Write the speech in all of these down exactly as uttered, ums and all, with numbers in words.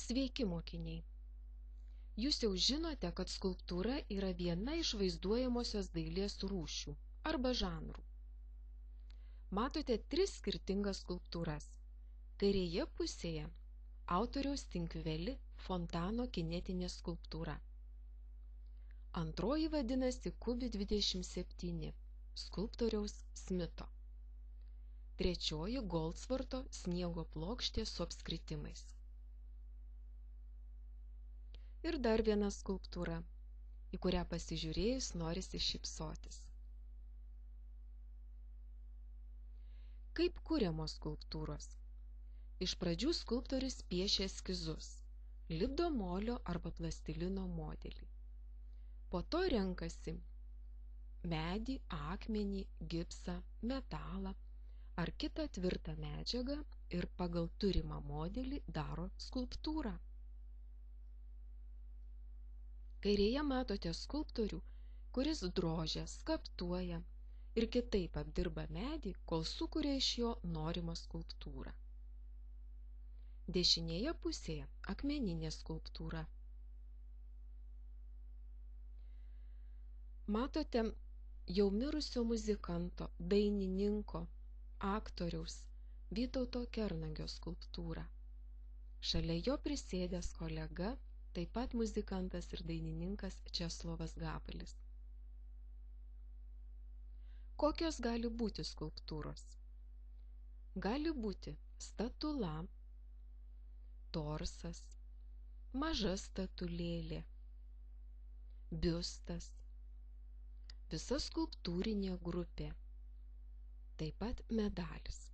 Sveiki, mokiniai! Jūs jau žinote, kad skulptūra yra viena iš vaizduojamosios dailės rūšių arba žanrų. Matote tris skirtingas skulptūras. Kairėje pusėje autoriaus Tinkveli Fontano kinetinė skulptūra. Antroji vadinasi Kubi dvidešimt septyni skulptoriaus Smito. Trečioji Goldsvarto sniego plokštė su apskritimais. Ir dar viena skulptūra, į kurią pasižiūrėjus norisi šypsotis. Kaip kuriamos skulptūros? Iš pradžių skulptorius piešia eskizus, lipdo molio arba plastilino modelį. Po to renkasi medį, akmenį, gipsą, metalą ar kitą tvirtą medžiagą ir pagal turimą modelį daro skulptūrą. Kairėje matote skulptorių, kuris drožia, skaptuoja ir kitaip apdirba medį, kol sukuria iš jo norimą skulptūrą. Dešinėje pusėje akmeninė skulptūra. Matote jau mirusio muzikanto, dainininko, aktoriaus Vytauto Kernagio skulptūrą. Šalia jo prisėdęs kolega, taip pat muzikantas ir dainininkas Česlovas Gabalis. Kokios gali būti skulptūros? Gali būti statula, torsas, maža statulėlė, biustas, visa skulptūrinė grupė, taip pat medalis.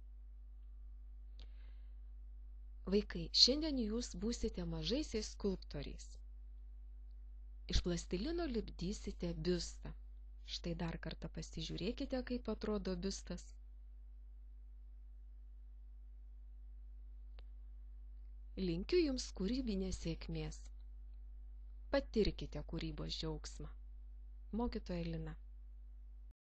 Vaikai, šiandien jūs būsite mažaisiais skulptoriais. Iš plastilino lipdysite biustą. Štai dar kartą pasižiūrėkite, kaip atrodo biustas. Linkiu jums kūrybinės sėkmės. Patirkite kūrybos džiaugsmą. Mokytoja Lina.